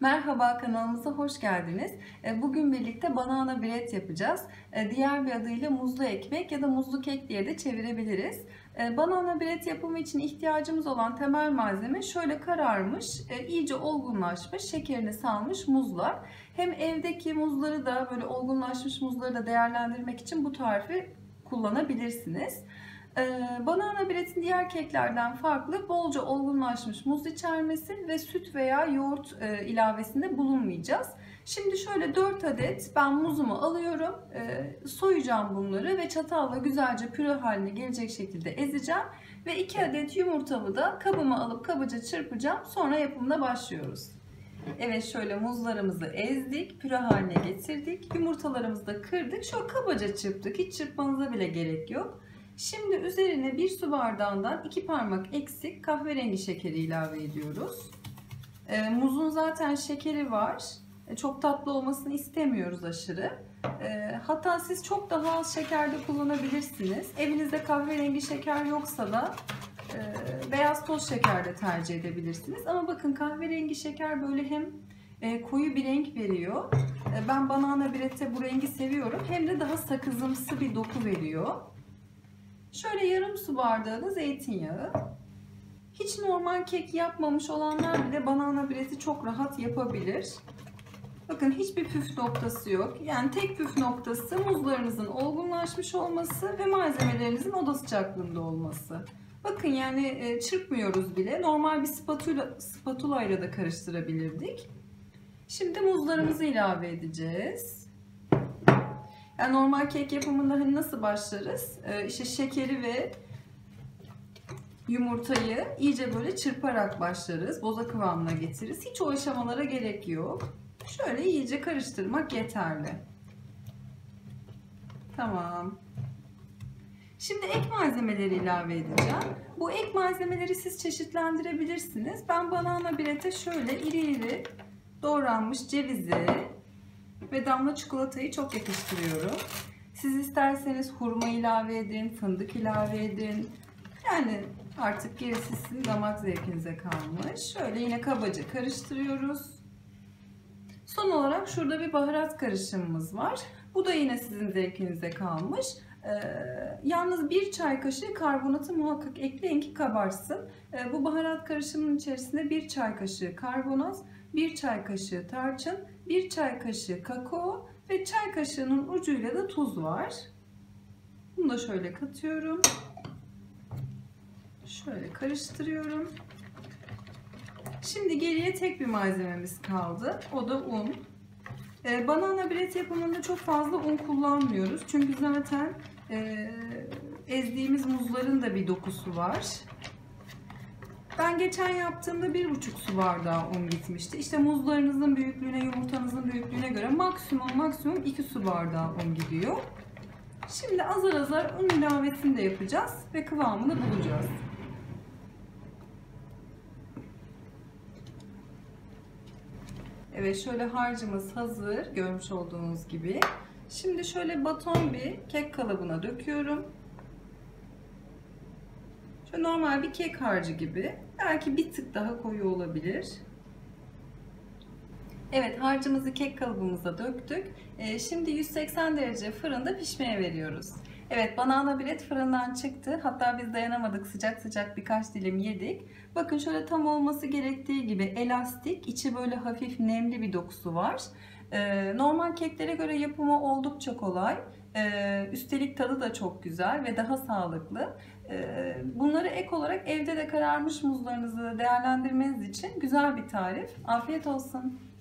Merhaba, kanalımıza hoş geldiniz. Bugün birlikte banana bread yapacağız. Diğer bir adıyla muzlu ekmek ya da muzlu kek diye de çevirebiliriz. Banana bread yapımı için ihtiyacımız olan temel malzeme şöyle kararmış, iyice olgunlaşmış, şekerini salmış muzlar. Hem evdeki muzları da böyle olgunlaşmış muzları da değerlendirmek için bu tarifi kullanabilirsiniz. Banana bread'in diğer keklerden farklı bolca olgunlaşmış muz içermesi ve süt veya yoğurt ilavesinde bulunmayacağız. Şimdi şöyle 4 adet ben muzumu alıyorum, soyacağım bunları ve çatalla güzelce püre haline gelecek şekilde ezeceğim. Ve 2 adet yumurtamı da kabıma alıp kabaca çırpacağım, sonra yapımına başlıyoruz. Evet, şöyle muzlarımızı ezdik, püre haline getirdik, yumurtalarımızı da kırdık, şöyle kabaca çırptık, hiç çırpmanıza bile gerek yok. Şimdi üzerine 1 su bardağından 2 parmak eksik kahverengi şekeri ilave ediyoruz. Muzun zaten şekeri var. Çok tatlı olmasını istemiyoruz aşırı. Hatta siz çok daha az şekerde kullanabilirsiniz. Evinizde kahverengi şeker yoksa da beyaz toz şeker de tercih edebilirsiniz. Ama bakın, kahverengi şeker böyle hem koyu bir renk veriyor. Ben banana bread'te bu rengi seviyorum. Hem de daha sakızımsı bir doku veriyor. Şöyle yarım su bardağı da zeytinyağı. Hiç normal kek yapmamış olanlar bile banana bread'i çok rahat yapabilir. Bakın, hiçbir püf noktası yok. Yani tek püf noktası muzlarınızın olgunlaşmış olması ve malzemelerinizin oda sıcaklığında olması. Bakın, yani çırpmıyoruz bile. Normal bir spatula ile de karıştırabilirdik. Şimdi muzlarımızı ilave edeceğiz. Yani normal kek yapımında hani nasıl başlarız? İşte şekeri ve yumurtayı iyice böyle çırparak başlarız. Boza kıvamına getiririz. Hiç o aşamalara gerek yok. Şöyle iyice karıştırmak yeterli. Tamam. Şimdi ek malzemeleri ilave edeceğim. Bu ek malzemeleri siz çeşitlendirebilirsiniz. Ben banana bread'e şöyle iri iri doğranmış cevizi ve damla çikolatayı çok yakıştırıyorum. Siz isterseniz hurma ilave edin, fındık ilave edin. Yani artık gerisi sizin damak zevkinize kalmış. Şöyle yine kabaca karıştırıyoruz. Son olarak şurada bir baharat karışımımız var. Bu da yine sizin zevkinize kalmış. Yalnız 1 çay kaşığı karbonatı muhakkak ekleyin ki kabarsın. Bu baharat karışımının içerisinde 1 çay kaşığı karbonat, 1 çay kaşığı tarçın, 1 çay kaşığı kakao ve çay kaşığının ucuyla da tuz var. Bunu da şöyle katıyorum. Şöyle karıştırıyorum. Şimdi geriye tek bir malzememiz kaldı. O da un. Banana bread yapımında çok fazla un kullanmıyoruz. Çünkü zaten ezdiğimiz muzların da bir dokusu var. Ben geçen yaptığımda 1,5 su bardağı un gitmişti. İşte muzlarınızın büyüklüğüne, yumurtanızın büyüklüğüne göre maksimum 2 su bardağı un gidiyor. Şimdi azar azar un ilavesini de yapacağız ve kıvamını bulacağız. Evet, şöyle harcımız hazır, görmüş olduğunuz gibi. Şimdi şöyle baton bir kek kalıbına döküyorum. Şöyle normal bir kek harcı gibi. Belki bir tık daha koyu olabilir. Evet, harcımızı kek kalıbımıza döktük. Şimdi 180 derece fırında pişmeye veriyoruz. Evet, banana bread fırından çıktı. Hatta biz dayanamadık, sıcak sıcak birkaç dilim yedik. Bakın, şöyle tam olması gerektiği gibi elastik, içi böyle hafif nemli bir dokusu var. Normal keklere göre yapımı oldukça kolay. Üstelik tadı da çok güzel ve daha sağlıklı. Bunları ek olarak evde de kararmış muzlarınızı değerlendirmeniz için güzel bir tarif. Afiyet olsun.